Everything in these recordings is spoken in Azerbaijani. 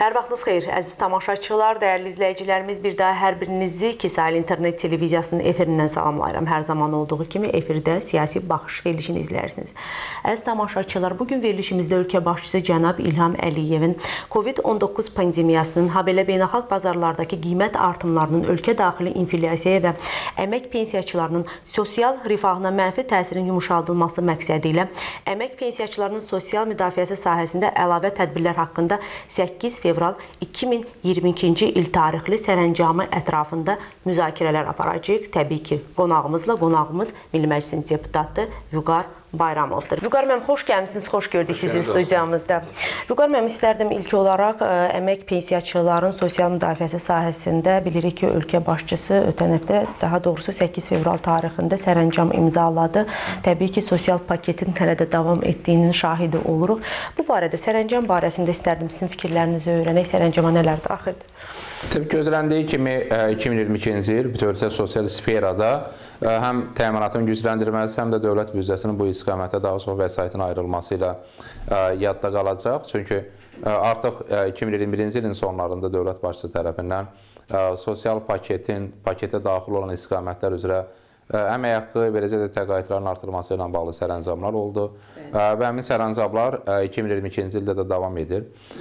Hər vaxtınız xeyir, əziz tamaşaçılar, dəyərli izləyicilərimiz. Bir daha hər birinizi Kisayl İnternet Televiziyasının efirindən salamlayıram. Hər zaman olduğu kimi efirdə siyasi baxış verilişini izləyirsiniz. Əziz tamaşaçılar, bugün verilişimizdə ölkə başçısı cənab İlham Əliyevin COVID-19 pandemiyasının, habelə beynəlxalq bazarlardakı qiymət artımlarının ölkə daxili inflyasiyaya və əmək pensiyaçılarının sosial rifahına mənfi təsirin yumuşaldılması məqsədi ilə əmək pensiyaçılarının sosial müdafiəsi sahəsində əlavə tədbirlər haqqında 8 fevral 2022-ci il tarixli sərəncamı ətrafında müzakirələr aparacağıq. Təbii ki, qonağımız Milli Məclisin deputatı Vüqar Bayramovdur. Vüqar müəllim, xoş gəlmisiniz, xoş gördük sizin studiyamızda. Vüqar müəllim, istərdim ilk olaraq əmək pensiyaçıların sosial müdafiəsi sahəsində bilirik ki, ölkə başçısı ötən həftə, daha doğrusu 8 fevral tarixində sərəncam imzaladı. Təbii ki, sosial paketin hələ də davam etdiyinin şahidi oluruq. Bu barədə, sərəncam barəsində istərdim sizin fikirlərinizi öyrənək. Sərəncama nələr daxildir? Təbii gözləndiyi kimi 2022-ci il bütövlükdə sosial sferada həm təminatın gücləndirilməsi, həm də dövlət büdcəsinin bu istiqamətə daha çox vəsaitin ayrılması ilə yadda qalacaq. Çünki artıq 2021-ci ilin sonlarında dövlət başçısı tərəfindən sosial paketə daxil olan istiqamətlər üzrə əmək haqqı, beləcə də təqaüdlərin artırılması ilə bağlı sərəncamlar oldu. Və həmin sərəncamlar 2022-ci ildə də davam edir.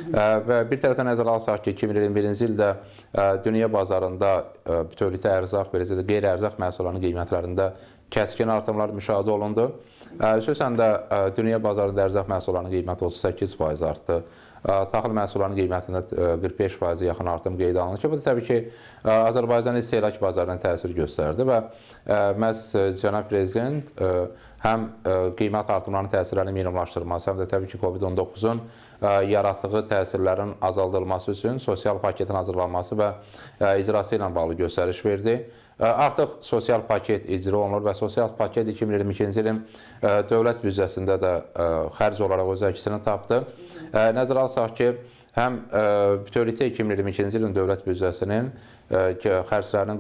Və bir tərəfdən nəzərə alsaq ki, 2021-ci ildə dünya bazarında bütövlükdə ərzaq, beləcə də qeyri-ərzaq məhsullarının qiymətlərində kəskin artımlar müşahidə olundu. Xüsusən də dünya bazarında ərzaq məhsullarının qiyməti 38% artdı. Taxıl məhsullarının qiymətində 45% yaxın artım qeydə alınır ki, bu da təbii ki, Azərbaycanın istehlak bazarına təsir göstərdi və məhz cənab prezident həm qiymət artımlarının təsirlərini minimumlaşdırması, həm də təbii ki, COVID-19-un yaratdığı təsirlərin azaldılması üçün sosial paketin hazırlanması və icrası ilə bağlı göstəriş verdi. Artıq sosial paket icra olunur və sosial paket 2022-ci ilin dövlət büdcəsində də xərc olaraq öz əksini tapdı. Nəzərə alsaq ki, həm bütövlükdə 2022-ci ilin dövlət büdcəsinin xərclərinin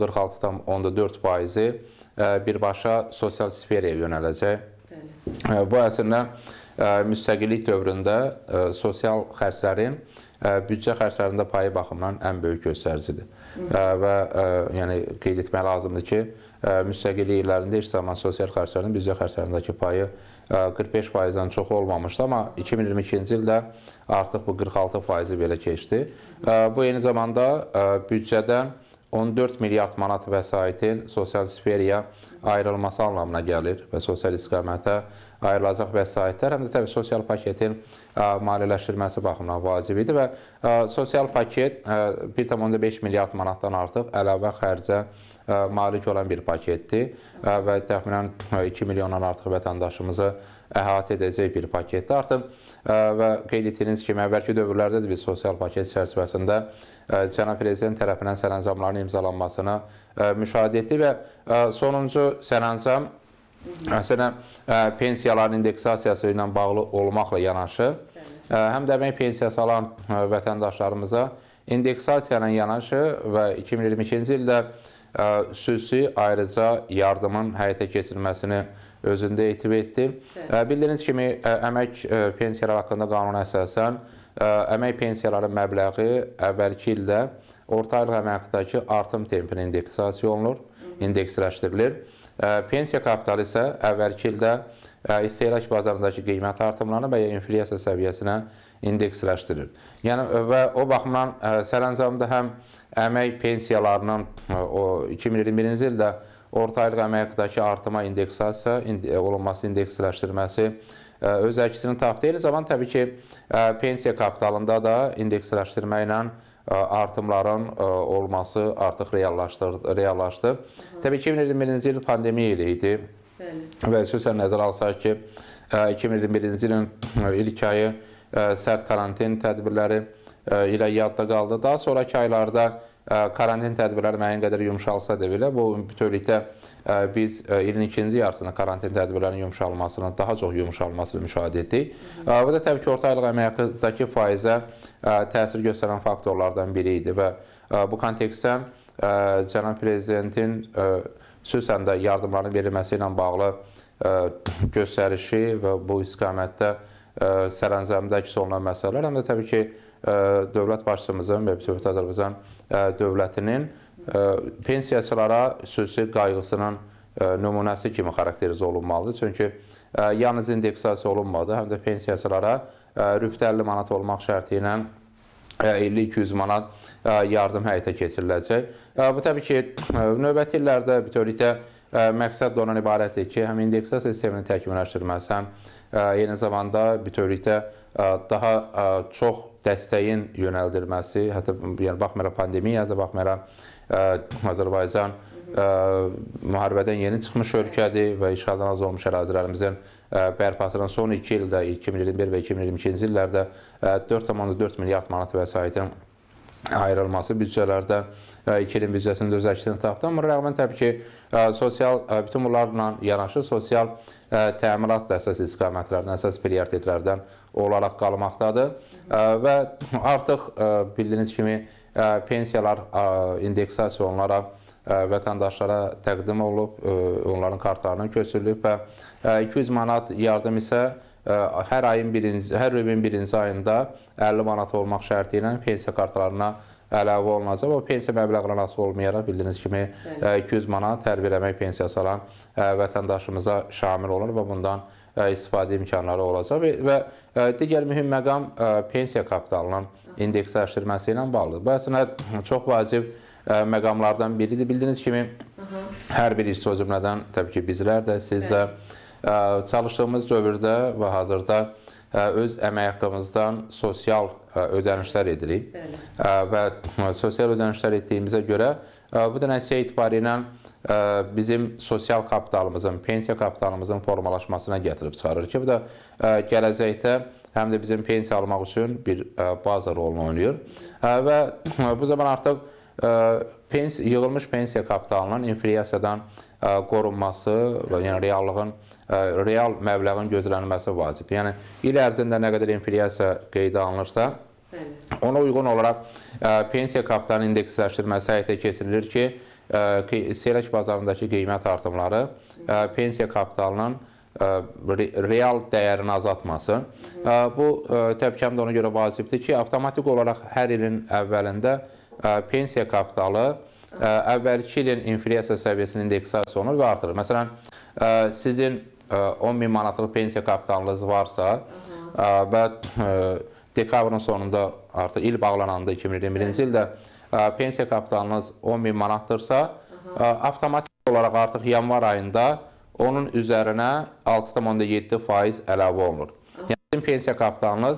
46,4%-i birbaşa sosial sferaya yönələcək. Bu əslində müstəqillik dövründə sosial xərclərin büdcə xərclərində payı baxımından ən böyük göstəricidir. Və yəni qeyd etmək lazımdır ki, müstəqillik illərində heç zaman sosial xərclərin büdcə xərclərindəki payı 45%-dən çox olmamışdı, amma 2022-ci ildə artıq bu 46%-i belə keçdi. Bu eyni zamanda büdcədən 14 milyard manat vəsaitin sosial sferaya ayrılması anlamına gəlir və sosial istiqamətə ayrılacaq vəsaitlər, həm də təbii sosial paketin maliyyələşdirilməsi baxımından vacib idi və sosial paket 1,5 milyard manatdan artıq əlavə xərcə malik olan bir paketdir və təxminən 2 milyondan artıq vətəndaşımızı əhatə edəcək bir paketdir. Artıq və qeyd etdiyiniz kimi, əvvəlki dövrlərdə də biz sosial paket çərçivəsində cənab prezident tərəfindən sərəncamların imzalanmasını müşahidə etdik və sonuncu sərəncam əslən pensiyaların indeksasiyası ilə bağlı olmaqla yanaşı, həm də əmək pensiyası alan vətəndaşlarımıza indeksasiya ilə yanaşı və 2022-ci ildə xüsusi ayrıca yardımın həyata keçirilməsini özündə etiv etdi. Bildiyiniz kimi, əmək pensiyaları haqqında qanuna əsasən, əmək pensiyaları məbləği əvvəlki ildə orta aylıq əmək haqqındakı artım tempinə indeksasiya olunur, indeksləşdirilir. Pensiya kapitalı isə əvvəlki ildə istehlak bazarındakı qiymət artımlarına və ya inflyasiya səviyyəsinə indeksləşdirilir. Yəni, və o baxımdan sərəncamda həm əmək pensiyalarının 2021-ci ildə orta aylıq əmək haqqındakı artıma indeksasiya olunması, indeksləşdirilməsi öz əksini tapdı. Eyni zaman təbii ki, pensiya kapitalında da indeksləşdirmə ilə artımların olması artıq reallaşdı. Təbii ki, 2021-ci il pandemiya ili idi və xüsusən nəzərə alsaq ki, 2021-ci ilin ilk ayı sərt karantin tədbirləri ilə yadda qaldı. Daha sonraki aylarda karantin tədbirləri müəyyən qədər yumşalsa da belə, bu bütövlükdə biz ilin ikinci yarısında karantin tədbirlərinin yumşalmasını, daha çox yumşalmasını müşahidə etdik. Bu da təbii ki, orta aylıq əmək haqqındakı faizə təsir göstərən faktorlardan biri idi və bu kontekstdən cənab prezidentin xüsusən də yardımların verilməsi ilə bağlı göstərişi və bu istiqamətdə sərəncamda əks olunan məsələlər, həm də təbii ki, dövlət başçımızın və bütövlükdə Azərbaycan dövlətinin pensiyaçılara xüsusi qayğısının nümunəsi kimi xarakterizə olunmalıdır. Çünki yalnız indeksasiya olunmadı, həm də pensiyaçılara rübdə 50 manat olmaq şərti ilə 50-200 manat yardım həyata keçiriləcək. Bu təbii ki, növbəti illərdə bütövlükdə məqsəd ondan ibarətdir ki, həm indeksasiya sisteminin təkmilləşdirilməsi, həm eyni zamanda bütövlükdə daha çox dəstəyin yönəldilməsi, hətta yəni baxmayaraq pandemiyada, baxmayaraq Azərbaycan müharibədən yeni çıxmış ölkədir və işğaldan az olmuş ərazilərimizin bərpasının son 2 ildə, 2021 və 2022-ci illərdə 4,4 milyard manat vəsaitin ayrılması büdcələrdə 2 ilin büdcəsinin öz əksini tapdı. Amma rəğmən təbii ki, bütün bunlarla yanaşı sosial təminat da əsas istiqamətlərdən, əsas prioritetlərdən olaraq qalmaqdadır. Və artıq bildiyiniz kimi pensiyalar indeksasiya olunaraq vətəndaşlara təqdim olub, onların kartlarına köçürülüb və 200 manat yardım isə hər ilin birinci ayında 50 manat olmaq şərti ilə pensiya kartlarına əlavə olunacaq. O pensiya məbləğindən asılı olmayaraq bildiyiniz kimi 200 manat hər bir əmək pensiyası alan vətəndaşımıza şamil olur və bundan istifadə imkanları olacaq. Və digər mühüm məqam pensiya kapitalının indeksləşdirilməsi ilə bağlıdır. Bu əslində çox vacib məqamlardan biridir. Bildiyiniz kimi hər bir iş sözümlədən təbii ki bizlər də, siz də çalışdığımız dövrdə və hazırda öz əmək haqqımızdan sosial ödənişlər edirik və sosial ödənişlər etdiyimizə görə bu da nəticə etibarilə bizim sosial kapitalımızın, pensiya kapitalımızın formalaşmasına gətirib çıxarır ki, bu da gələcəkdə həm də bizim pensiya almaq üçün bir baza rolunu oynayır və bu zaman artıq yığılmış pensiya kapitalının inflyasiyadan qorunması və yəni real məbləğin gözlənilməsi vacibdir. Yəni, il ərzində nə qədər inflyasiya qeydə alınırsa, ona uyğun olaraq pensiya kapitalının indeksləşdirilməsi həyata keçirilir ki, istehlak bazarındakı qiymət artımları pensiya kapitalının real dəyərini azaltmasın. Bu, təbii ki, həm də ona görə vacibdir ki, avtomatik olaraq hər ilin əvvəlində pensiya kapitalı əvvəlki ilin inflyasiya səviyyəsinin indeksasiya olunur və artırır. Məsələn, sizin 10.000 manatlıq pensiya kapitalınız varsa və dekabrın sonunda artıq il bağlananda 2021-ci ildə pensiya kapitalınız 10.000 manatdırsa, avtomatik olaraq artıq yanvar ayında onun üzərinə 6,7% əlavə olunur. Yəni, sizin pensiya kapitalınız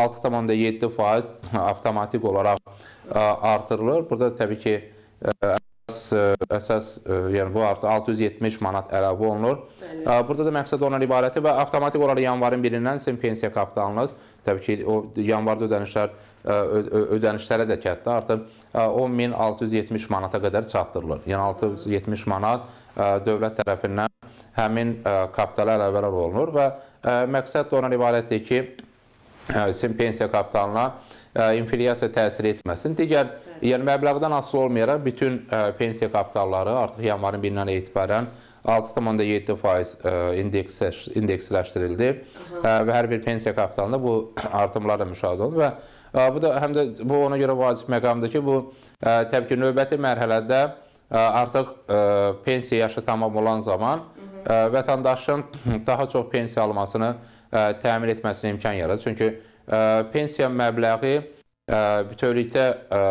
6,7% avtomatik olaraq artırılır. Burada təbii ki, əsas yəni bu artıq 670 manat əlavə olunur. Burada da məqsəd ondan ibarətdir və avtomatik olaraq yanvarın birindən sizin pensiya kapitalınız, təbii ki, o yanvarda ödənişlərə də kətdə artıq 10.670 manata qədər çatdırılır. Yəni 670 manat dövlət tərəfindən həmin kapitala əlavələr olunur və məqsəd də ondan ibarətdir ki, sizin pensiya kapitalına inflyasiya təsir etməsin. Digər, yəni məbləğdən asılı olmayaraq bütün pensiya kapitalları artıq yanvarın birindən etibarən 6,7% indeksləşdirildi və hər bir pensiya kapitalında bu artımlar da müşahidə olunur və bu da həm də bu ona görə vacib məqamdır ki, bu təbii ki, növbəti mərhələdə artıq pensiya yaşı tamam olan zaman vətəndaşın daha çox pensiya almasını təmin etməsinə imkan yaradır. Çünki pensiya məbləği bütövlükdə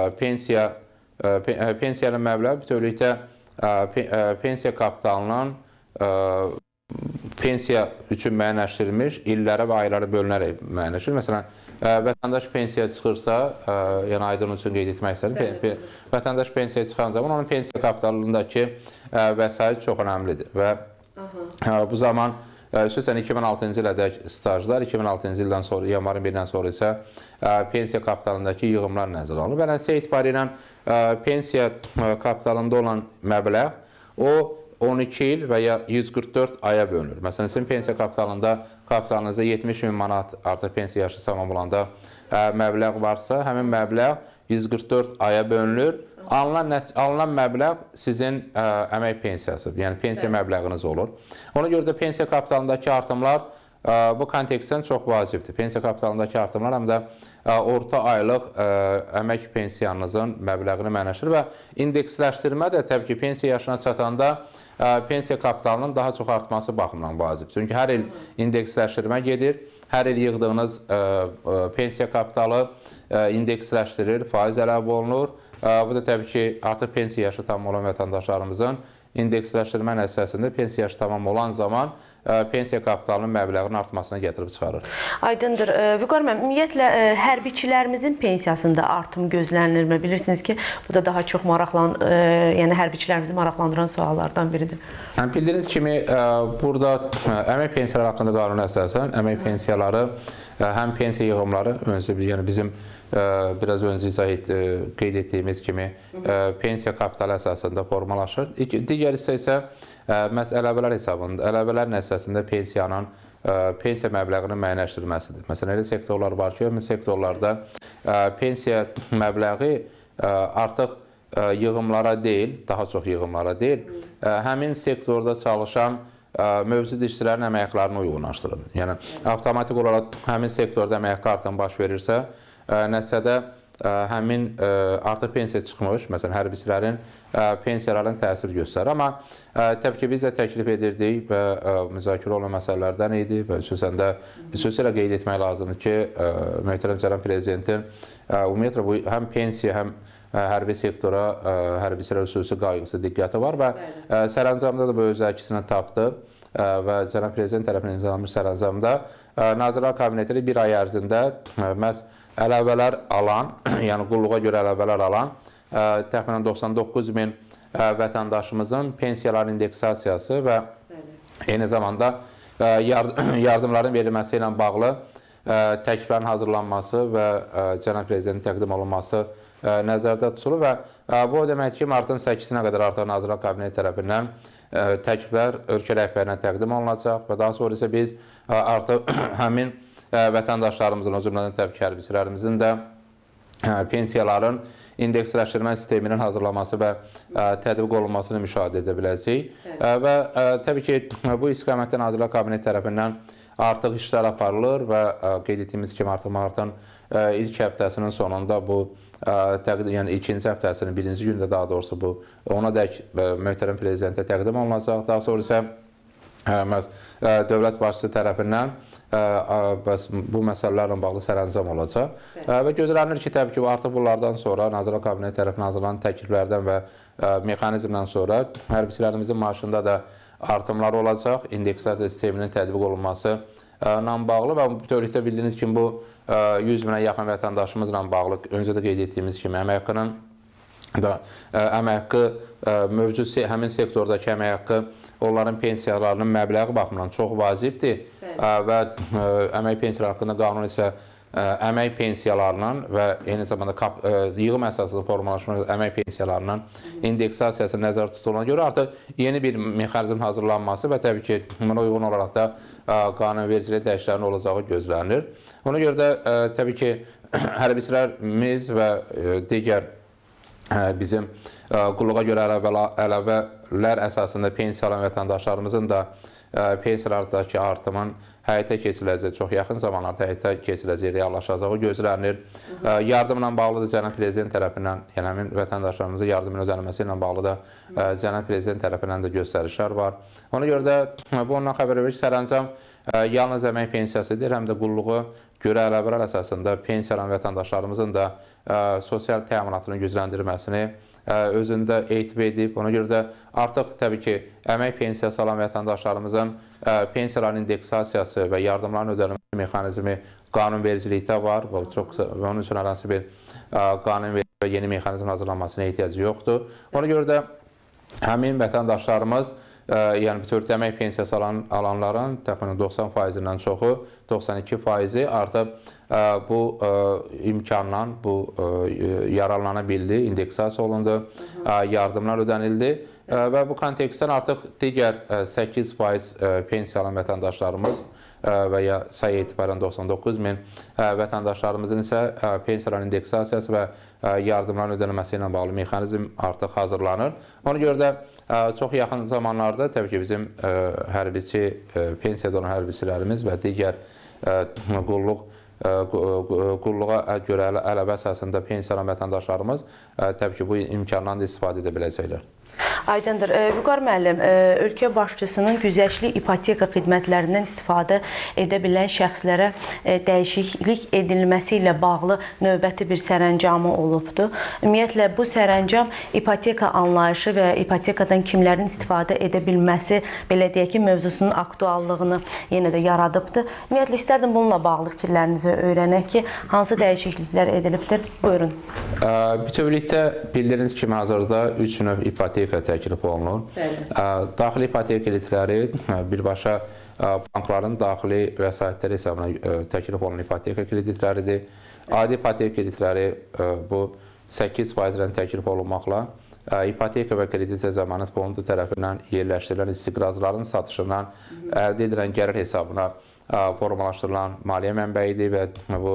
pensiyanın məbləği bütövlükdə pensiya kapitalının pensiya üçün müəyyənləşdirilmiş illərə və aylara bölünərək müəyyənləşdirir. Məsələn, vətəndaş pensiya çıxırsa, yəni aydın üçün qeyd etmək istədim, vətəndaş pensiya çıxan zaman onun pensiya kapitalındakı vəsait çox önəmlidir və bu zaman xüsusən 2006-cı ilədək stajlar, 2006-cı ildən sonra, yanvarın birindən sonra isə pensiya kapitalındakı yığımlar nəzərə alınır. Və nəticə etibarilə pensiya kapitalında olan məbləğ o 12 il və ya 144 aya bölünür. Məsələn, sizin pensiya kapitalınızda 70.000 manat artıq pensiya yaşı tamam olanda məbləğ varsa, həmin məbləğ 144 aya bölünür. Alınan məbləğ sizin əmək pensiyası, yəni pensiya məbləğiniz olur. Ona görə də pensiya kapitalındakı artımlar bu kontekstdən çox vacibdir. Pensiya kapitalındakı artımlar həm də orta aylıq əmək pensiyanızın məbləğini mənəşir və indeksləşdirmə də təbii ki, pensiya yaşına çatanda pensiya kapitalının daha çox artması baxımından vacibdir. Çünki hər il indeksləşdirmə gedir, hər il yığdığınız pensiya kapitalı indeksləşdirilir, faiz əlavə olunur. Bu da təbii ki, artıq pensiya yaşı tamam olan vətəndaşlarımızın indeksləşdirmə nəticəsində pensiya yaşı tamam olan zaman pensiya kapitalının məbləğinin artmasına gətirib çıxarır. Aydındır. Vüqar müəllim, ümumiyyətlə hərbiçilərimizin pensiyasında artım gözlənilirmi? Bilirsiniz ki, bu da daha çox yəni hərbiçilərimizi maraqlandıran suallardan biridir. Bildiyiniz kimi, burada əmək pensiyaları haqqında qanuna əsasən əmək pensiyaları, həm pensiya yığımları, yəni bizim biraz öncə qeyd etdiyimiz kimi pensiya kapitalı əsasında formalaşır. Digər hissə isə məhz əlavələr hesabında, əlavələr nəticəsində pensiya məbləğinin müəyyənləşdirilməsidir. Məsələn, elə sektorlar var ki, ömür sektorlarda pensiya məbləği artıq yığımlara deyil, daha çox yığımlara deyil, həmin sektorda çalışan mövcud işçilərin əməklərini uyğunlaşdırır. Yəni, avtomatik olaraq həmin sektorda əmək artım baş verirsə, nəticədə həmin artıq pensiya çıxmış, məsələn, hərbiçilərin pensiyalarının təsir göstərir. Amma təbii ki, biz də təklif edirdik və müzakirə olan məsələlərdən idi və xüsusilə qeyd etmək lazımdır ki, möhtərəm cənab prezidentin ümumiyyətlə bu həm pensiya, həm hərbi sektora, hərbiçilərə xüsusi qayğısı, diqqəti var və sərəncamda da bu öz əksini tapdı və cənab prezident tərəfindən imzalanmış sərəncamda Nazirlər Kabineti bir ay ərzində məhz əlavələr alan, yəni qulluğa görə əlavələr alan təxminən 99 min vətəndaşımızın pensiyaların indeksasiyası və eyni zamanda yardımların verilməsi ilə bağlı təkliflərin hazırlanması və cənab prezidentin təqdim olunması nəzərdə tutulur və bu o deməkdir ki, martın 8-nə qədər artıq Nazirlər Kabineti tərəfindən təkliflər ölkə rəhbərinə təqdim olunacaq və daha sonra isə biz artıq həmin vətəndaşlarımızın, o cümlədən təbii ki, hərbiçilərimizin də pensiyaların indeksləşdirmə sisteminin hazırlaması və tətbiq olunmasını müşahidə edə biləcəyik. Və təbii ki, bu istiqamətdə Nazirlər Kabineti tərəfindən artıq işlər aparılır və qeyd etdiyimiz kimi artıq martın ilk həftəsinin sonunda bu yəni ikinci həftəsinin birinci gündə daha doğrusu bu ona dək möhtərəm prezidentə təqdim olunacaq. Daha sonra isə dövlət başçısı tərəfindən bu məsələlərlə bağlı sərəncam olacaq və gözlənilir ki, təbii ki, artıq bunlardan sonra Nazirlər Kabineti tərəfindən hazırlanan təkliflərdən və mexanizmdən sonra hərbiçilərimizin maaşında da artımlar olacaq, indeksasiya sisteminin tətbiq olunması ilə bağlı və bütövlükdə bildiyiniz kimi bu 100 minə yaxın vətəndaşımızla bağlı öncə də qeyd etdiyimiz kimi əmək haqqının da əmək haqqı mövcud həmin sektordakı əmək haqqı onların pensiyalarının məbləği baxımından çox vacibdir və əmək pensiyaları haqqında qanun isə əmək pensiyalarının və eyni zamanda yığım əsaslı formalaşmış əmək pensiyalarının indeksasiyası nəzərdə tutulduğuna görə artıq yeni bir mexanizm hazırlanması və təbii ki, buna uyğun olaraq da qanunvericilik dəyişikliklərinin olacağı gözlənilir. Ona görə də təbii ki, hərbiçilərimiz və digər bizim qulluğa görə əlavələr əsasında pensiya alan vətəndaşlarımızın da pensiyalardakı artımın həyata keçiriləcək, çox yaxın zamanlarda həyata keçiriləcək, reallaşacağı gözlənilir. Yardımla bağlı da cənab prezident tərəfindən, yəni həmin vətəndaşlarımıza yardımın ödənilməsi ilə bağlı da cənab prezident tərəfindən də göstərişlər var. Ona görə də bu ondan xəbər verir ki, sərəncam yalnız əmək pensiyasıdır, həm də qulluğu görə əlavələr əsasında pensiyalan vətəndaşlarımızın da sosial təminatının gücləndirilməsini özündə ehtib edib. Ona görə də artıq təbii ki, əmək pensiyası alan vətəndaşlarımızın pensiyaların indeksasiyası və yardımların ödənilməsi mexanizmi qanunvericilikdə var və onun üçün hər hansı bir qanunverici və yeni mexanizm hazırlanmasına ehtiyacı yoxdur. Ona görə də həmin vətəndaşlarımız, yəni bütövlükdə əmək pensiyası alanların təxminən 90%-dən çoxu, 92% artıq bu imkanla yararlana bildi, indeksasiya olundu, yardımlar ödənildi və bu kontekstdən artıq digər 8% pensiya alan vətəndaşlarımız və ya sayı etibarən 99 min vətəndaşlarımızın isə pensiyaların indeksasiyası və yardımların ödənilməsi ilə bağlı mexanizm artıq hazırlanır. Ona görə də Çox yaxın zamanlarda təbii ki, bizim hərbiçi, pensiyada olan hərbiçilərimiz və digər qulluğa görə ələbə əsasında pensiya alan vətəndaşlarımız təbii ki, bu imkandan da istifadə edə biləcəklər. Aydındır. Vüqar müəllim, ölkə başçısının güzəştli ipoteka xidmətlərindən istifadə edə bilən şəxslərə dəyişiklik edilməsi ilə bağlı növbəti bir sərəncamı olubdur. Ümumiyyətlə, bu sərəncam ipoteka anlayışı və ipotekadan kimlərin istifadə edə bilməsi, belə deyək ki, mövzusunun aktuallığını yenə də yaradıbdır. Ümumiyyətlə, istərdim bununla bağlı fikirlərinizi öyrənək ki, hansı dəyişikliklər edilibdir? Buyurun. Bütövlükdə bildiyiniz kimi hazırda 3 növ ipoteka təklif olunur. Daxili ipoteka kreditləri birbaşa bankların daxili vəsaitləri hesabına təklif olunan ipoteka kreditləridir. Adi ipoteka kreditləri bu 8% ilə təklif olunmaqla ipoteka və kredit zəmanət fondu tərəfindən yerləşdirilən istiqrazların satışından əldə edilən gəlir hesabına formalaşdırılan maliyyə mənbəyidir və bu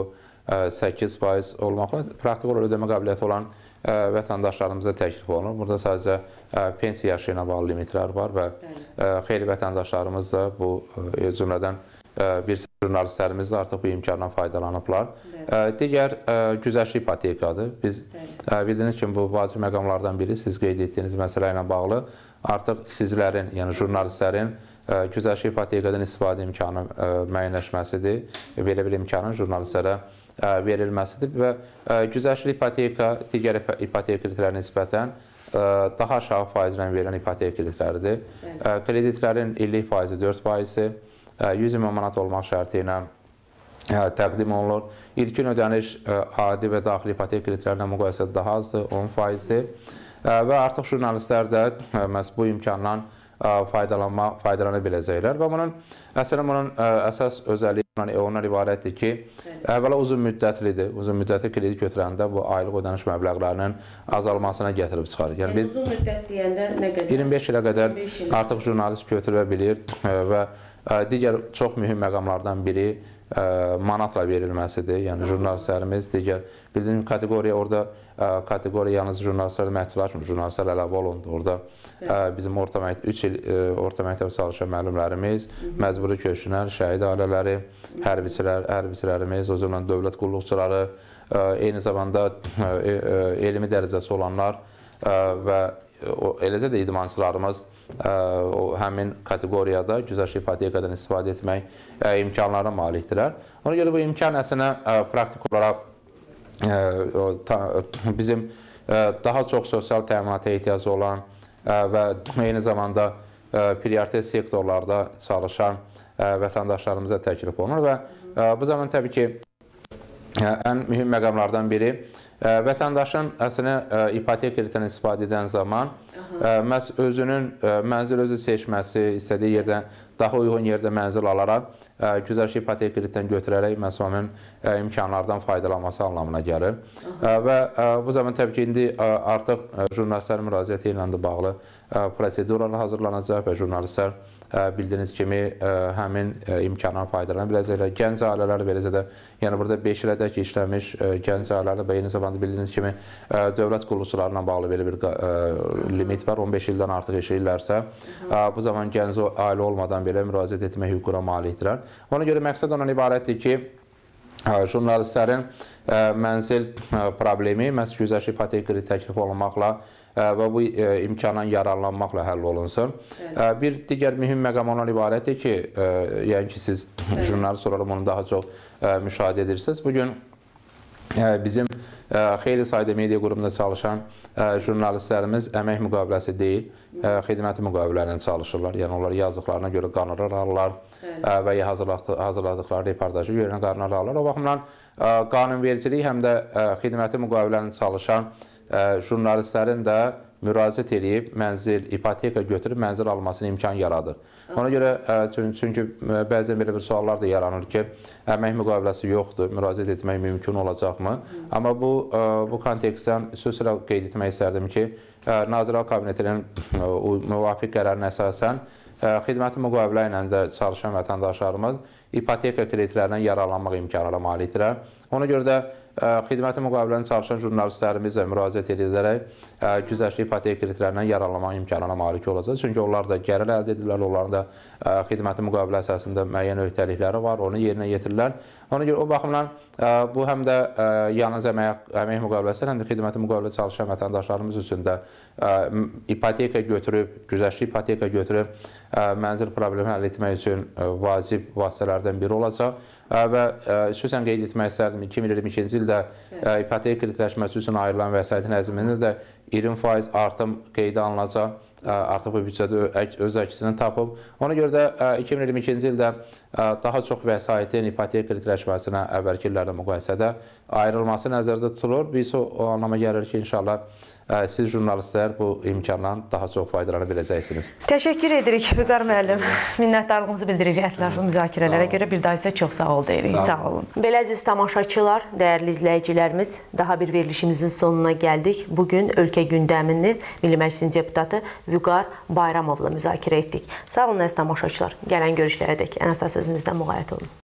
8% olmaqla praktik olaraq ödəmə qabiliyyəti olan vətəndaşlarımıza təklif olunur. Burada sadəcə pensiya yaşı ilə bağlı limitlər var və xeyli vətəndaşlarımız da bu cümlədən bir jurnalistlərimiz də artıq bu imkandan faydalanıblar. Digər güzəştli ipotekadır. Biz bildiyiniz kimi bu vacib məqamlardan biri siz qeyd etdiyiniz məsələ ilə bağlı artıq sizlərin, yəni jurnalistlərin güzəştli ipotekadan istifadə imkanı müəyyənləşməsidir. Belə bir imkanın jurnalistlərə verilməsidir və güzəştli ipoteka digər ipoteka kreditlərinə nisbətən daha aşağı faizlə verilən ipoteka kreditləridir. Kreditlərin illik faizi 4%-dir. 100 min manat olmaq şərti ilə təqdim olunur. İlkin ödəniş adi və daxili ipoteka kreditlərinə müqayisədə daha azdır, 10%-dir. Və artıq jurnalistlər də məhz bu imkandan faydalana biləcəklər və bunun əsas özəlliyi ondan ibarətdir ki, əvvəla uzun müddətlidir. Uzun müddətli kredit götürəndə bu aylıq ödəniş məbləğlərinin azalmasına gətirib çıxarır. Yəni uzun müddət deyəndə nə qədər? 25 ilə qədər artıq jurnalist götürə bilir və digər çox mühüm məqamlardan biri manatla verilməsidir. Yəni jurnalistlərimiz digər bildiyim kateqoriya orada kateqoriya yalnız jurnalistlərlə məhdudlaşmır. Jurnalistlər əlavə olundu. Orada bizim 3 il orta məktəb çalışan müəllimlərimiz, məcburi köçkünlər, şəhid ailələri, hərbiçilərimiz, o zaman dövlət qulluqçuları, eyni zamanda elmi dərəcəsi olanlar və eləcə də idmançılarımız həmin kateqoriyada güzəştli ipotekadan istifadə etmək imkanlarına malikdirlər. Ona görə bu imkan əslində praktik olaraq bizim daha çox sosial təminata ehtiyacı olan və eyni zamanda prioritet sektorlarda çalışan vətəndaşlarımıza təklif olunur və bu zaman təbii ki, ən mühüm məqamlardan biri vətəndaşın əslində ipoteka kreditindən istifadə edən zaman məhz özünün mənzil özü seçməsi, istədiyi yerdən daha uyğun yerdə mənzil alaraq güzəştli ipoteka kreditindən götürərək məhz onun imkanlardan faydalanması anlamına gəlir. Və bu zaman təbii ki, indi artıq jurnalistlərin müraciəti ilə də bağlı proseduralar hazırlanacaq və jurnalistlər bildiyiniz kimi həmin imkandan faydalana biləcəklər. Gənc ailələr beləcə də, yəni burada 5 ilədək işləmiş gənc ailələr və eyni zamanda bildiyiniz kimi dövlət qulluqçularına bağlı belə bir limit var. 15 ildən artıq işləyirlərsə, bu zaman gənc ailə olmadan belə müraciət etmək hüququna malikdirlər. Ona görə məqsəd ondan ibarətdir ki, jurnalistlərin mənzil problemi məhz güzəştli ipoteka krediti təklif olunmaqla və bu imkandan yararlanmaqla həll olunsun. Bir digər mühüm məqam ondan ibarətdir ki, yəni ki, siz jurnalist olaraq bunu daha çox müşahidə edirsiniz. Bugün bizim xeyli sayda media qurumunda çalışan jurnalistlərimiz əmək müqaviləsi deyil, xidməti müqavilələrlə çalışırlar. Yəni, onlar yazdıqlarına görə qanunlar alırlar və ya hazırladıqları reportajı görən qanunlar alırlar. O baxımdan qanunvericilik həm də xidməti müqavilələrlə çalışan jurnalistlərin də müraciət edib mənzil, ipoteka götürüb mənzil almasına imkan yaradır. Ona görə, çünki bəzən belə bir suallar da yaranır ki, əmək müqaviləsi yoxdur, müraciət etmək mümkün olacaqmı? Amma bu kontekstdən xüsusilə qeyd etmək istərdim ki, Nazirlər Kabinetinin müvafiq qərarına əsasən xidməti müqavilə ilə də çalışan vətəndaşlarımız ipoteka kreditlərindən yararlanmaq imkanına malikdirlər. Ona görə də xidməti müqaviləndə çalışan jurnalistlərimizlə müraciət edərək güzəştli ipotek kreditlərindən yararlanma imkanına malik olacaq. Çünki onlar da gəlir əldə edirlər, onların da xidməti müqavilə əsasında müəyyən öhdəlikləri var, onu yerinə yetirirlər. Ona görə o baxımdan bu həm də yalnız əmək müqaviləsi, həm də xidməti müqavilə çalışan vətəndaşlarımız üçün də ipoteka götürüb, güzəştli ipoteka götürüb mənzil problemini həll etmək üçün vacib vasitələrdən biri olacaq. Və xüsusən qeyd etmək istərdim, 2022-ci ildə ipotek kreditləşməsi üçün ayrılan vəsaitin həcmində də 20% artım qeydə alınacaq. Artıq bu büdcədə öz əksini tapıb. Ona görə də 2022-ci ildə daha çox vəsaitin ipotek kreditləşməsinə əvvəlki illərlə müqayisədə ayrılması nəzərdə tutulur. Biz o anlama gəlir ki, inşallah siz jurnalistlər bu imkandan daha çox faydalana biləcəksiniz. Təşəkkür edirik Vüqar müəllim. Minnətdarlığımızı bildiririk ətraflı müzakirələrə görə. Bir daha isə çox sağ ol deyirik. Sağ olun. Belə əziz tamaşaçılar, dəyərli izləyicilərimiz, daha bir verilişimizin sonuna gəldik. Bugün ölkə gündəmini Milli Məclisin deputatı Vüqar Bayramovla müzakirə etdik. Sağ olun əziz tamaşaçılar. Gələn görüşlərə dək ən əsas sözümüzdən müğayət olun.